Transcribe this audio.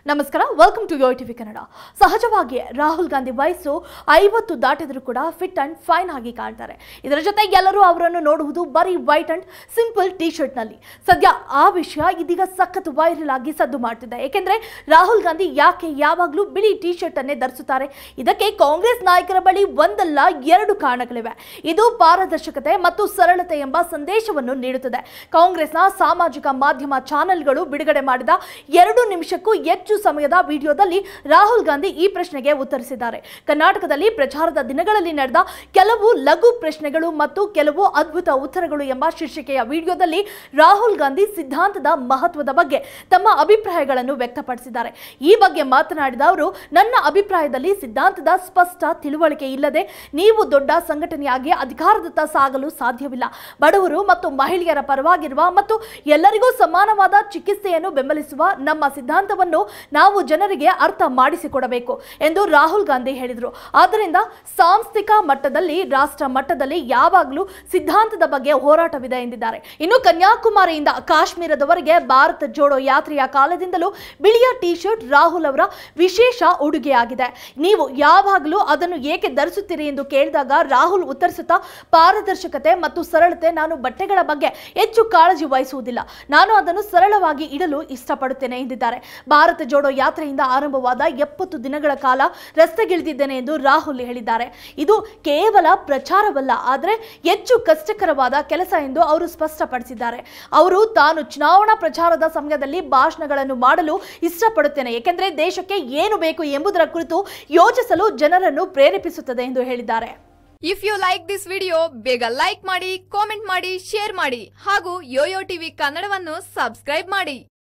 ನಮಸ್ಕಾರ, welcome to Yoyo TV Kannada. ಸಹಜವಾಗಿ ರಾಹುಲ್ ಗಾಂಧಿ ವಯಸ್ಸು 50 ದಾಟಿದರೂ ಕೂಡ ಫಿಟ್ ಅಂಡ್ ಫೈನ್ ಆಗಿ ಕಾಣ್ತಾರೆ. ಇದರ ಜೊತೆ ಎಲ್ಲರೂ ಅವರನ್ನು ನೋಡುವುದು ಬರೀ white and simple T shirt ನಲ್ಲಿ. ಸದ್ಯ ಆ ವಿಷಯ ಇದೀಗ ಸಖತ್ ವೈರಲ್ ಆಗಿ ಸದ್ದು ಮಾಡ್ತಿದೆ. ಏಕೆಂದ್ರೆ ರಾಹುಲ್ ಗಾಂಧಿ ಯಾಕೆ ಯಾವಾಗಲೂ ಬಿಳಿ ಟಿ ಶರ್ಟ್ ಅನ್ನೇ ಧರಿಸುತ್ತಾರೆ? ಇದಕ್ಕೆ ಕಾಂಗ್ರೆಸ್ ನಾಯಕರ ಬಳಿ ಒಂದಲ್ಲ ಎರಡು ಕಾರಣಗಳಿವೆ. ಇದು ಪಾರದರ್ಶಕತೆ ಮತ್ತು ಸರಳತೆ ಎಂಬ ಸಂದೇಶವನ್ನು ನೀಡುತ್ತದೆ. ಕಾಂಗ್ರೆಸ್ನ ಸಾಮಾಜಿಕ ಮಾಧ್ಯಮ ಚಾನೆಲ್ಗಳು ಬಿಡುಗಡೆ ಮಾಡಿದ 2 ನಿಮಿಷಕ್ಕೂ ಹೆಚ್ಚು ಸಮಯದ ವಿಡಿಯೋದಲ್ಲಿ ರಾಹುಲ್ ಗಾಂಧಿ ಈ ಪ್ರಶ್ನೆಗೆ ಉತ್ತರಿಸಿದ್ದಾರೆ. ಕರ್ನಾಟಕದಲ್ಲಿ ಪ್ರಚಾರದ ದಿನಗಳಲ್ಲಿ ನಡೆದ ಕೆಲವು ಲಘು ಪ್ರಶ್ನೆಗಳು ಮತ್ತು ಕೆಲವು ಅದ್ಭುತ ಉತ್ತರಗಳು ಎಂಬ ಶೀರ್ಷಿಕೆಯ ವಿಡಿಯೋದಲ್ಲಿ ರಾಹುಲ್ ಗಾಂಧಿ ಸಿದ್ಧಾಂತದ ಮಹತ್ವದ ಬಗ್ಗೆ ತಮ್ಮ ಅಭಿಪ್ರಾಯಗಳನ್ನು ವ್ಯಕ್ತಪಡಿಸಿದ್ದಾರೆ. ಈ ಬಗ್ಗೆ ಮಾತನಾಡಿದ ಅವರು, ನನ್ನ ಅಭಿಪ್ರಾಯದಲ್ಲಿ ಸಿದ್ಧಾಂತದ ಸ್ಪಷ್ಟ ತಿಳುವಳಿಕೆ ಇಲ್ಲದೆ ನೀವು ದೊಡ್ಡ ಸಂಘಟನೆಯಾಗಿ ಅಧಿಕಾರದತ್ತ ಸಾಗಲು ಸಾಧ್ಯವಿಲ್ಲ. ಬಡವರು ಮತ್ತು ಮಹಿಳೆಯರ ಪರವಾಗಿರುವ ಮತ್ತು ಎಲ್ಲರಿಗೂ ಸಮಾನವಾದ ಚಿಕಿತ್ಸೆಯನ್ನು ಬೆಂಬಲಿಸುವ ನಮ್ಮ ಸಿದ್ಧಾಂತವನ್ನು ನಾವು ಜನರಿಗೆ ಅರ್ಥ ಮಾಡಿಸಿಕೊಡಬೇಕು ಎಂದು ರಾಹುಲ್ ಗಾಂಧಿ ಹೇಳಿದರು. ಆದ್ದರಿಂದ ಸಾಂಸ್ಥಿಕ ಮಟ್ಟದಲ್ಲಿ, ರಾಷ್ಟ್ರ ಮಟ್ಟದಲ್ಲಿ ಯಾವಾಗಲೂ ಸಿದ್ಧಾಂತದ ಬಗ್ಗೆ ಹೋರಾಟವಿದೆ ಎಂದಿದ್ದಾರೆ. ಇನ್ನು ಕನ್ಯಾಕುಮಾರಿಯಿಂದ ಕಾಶ್ಮೀರದವರೆಗೆ ಭಾರತ ಜೋಡೋ ಯಾತ್ರೆಯ ಕಾಲದಿಂದಲೂ ಬಿಳಿಯ ಟಿ ಶರ್ಟ್ ರಾಹುಲ್ ಅವರ ವಿಶೇಷ ಉಡುಗೆಯಾಗಿದೆ. ನೀವು ಯಾವಾಗಲೂ ಅದನ್ನು ಏಕೆ ಧರಿಸುತ್ತೀರಿ ಎಂದು ಕೇಳಿದಾಗ ರಾಹುಲ್ ಉತ್ತರಿಸುತ್ತಾ, ಪಾರದರ್ಶಕತೆ ಮತ್ತು ಸರಳತೆ, ನಾನು ಬಟ್ಟೆಗಳ ಬಗ್ಗೆ ಹೆಚ್ಚು ಕಾಳಜಿ ವಹಿಸುವುದಿಲ್ಲ, ನಾನು ಅದನ್ನು ಸರಳವಾಗಿ ಇಡಲು ಇಷ್ಟಪಡುತ್ತೇನೆ ಎಂದಿದ್ದಾರೆ. ಭಾರತ ಜೋಡೋ ಯಾತ್ರೆಯಿಂದ ಆರಂಭವಾದ 70 ದಿನಗಳ ಕಾಲ ರಸ್ತೆಗಿಳಿದಿದ್ದೇನೆ ಎಂದು ರಾಹುಲ್ ಹೇಳಿದ್ದಾರೆ. ಇದು ಕೇವಲ ಪ್ರಚಾರವಲ್ಲ, ಆದರೆ ಹೆಚ್ಚು ಕಷ್ಟಕರವಾದ ಕೆಲಸ ಎಂದು ಅವರು ಸ್ಪಷ್ಟಪಡಿಸಿದ್ದಾರೆ. ಅವರು ತಾನು ಚುನಾವಣಾ ಪ್ರಚಾರದ ಸಮಯದಲ್ಲಿ ಭಾಷಣಗಳನ್ನು ಮಾಡಲು ಇಷ್ಟಪಡುತ್ತೇನೆ, ಏಕೆಂದರೆ ದೇಶಕ್ಕೆ ಏನು ಬೇಕು ಎಂಬುದರ ಕುರಿತು ಯೋಚಿಸಲು ಜನರನ್ನು ಪ್ರೇರೇಪಿಸುತ್ತದೆ ಎಂದು ಹೇಳಿದ್ದಾರೆ. If you like this video, ಬೇಗ ಲೈಕ್ ಮಾಡಿ, ಕಾಮೆಂಟ್ ಮಾಡಿ, ಶೇರ್ ಮಾಡಿ ಹಾಗೂ ಯೋಯೋ ಟಿವಿ ಕನ್ನಡವನ್ನು ಸಬ್ಸ್ಕ್ರೈಬ್ ಮಾಡಿ.